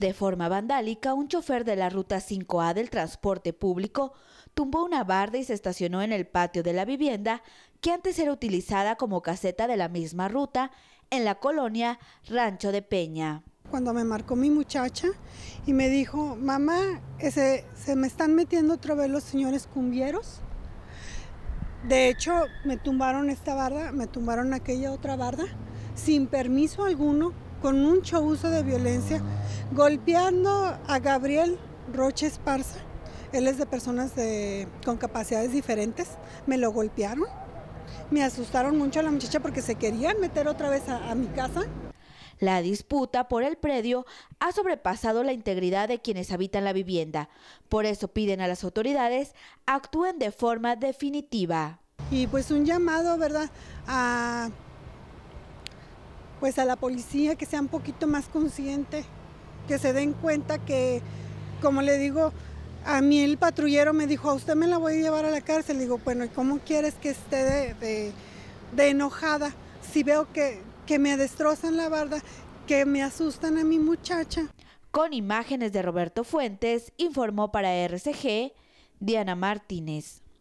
De forma vandálica, un chofer de la Ruta 5A del transporte público tumbó una barda y se estacionó en el patio de la vivienda que antes era utilizada como caseta de la misma ruta en la colonia Rancho de Peña. Cuando me marcó mi muchacha y me dijo, mamá, se me están metiendo otra vez los señores cumbieros. De hecho, me tumbaron esta barda, me tumbaron aquella otra barda, sin permiso alguno, con mucho uso de violencia, golpeando a Gabriel Rocha Esparza. Él es de personas con capacidades diferentes, me lo golpearon. Me asustaron mucho a la muchacha porque se querían meter otra vez a mi casa. La disputa por el predio ha sobrepasado la integridad de quienes habitan la vivienda. Por eso piden a las autoridades actúen de forma definitiva. Y pues un llamado, ¿verdad?, a la policía, que sea un poquito más consciente, que se den cuenta que, como le digo, a mí el patrullero me dijo, a usted me la voy a llevar a la cárcel. Le digo, bueno, ¿y cómo quieres que esté de enojada si veo que me destrozan la barda, que me asustan a mi muchacha? Con imágenes de Roberto Fuentes, informó para RCG, Diana Martínez.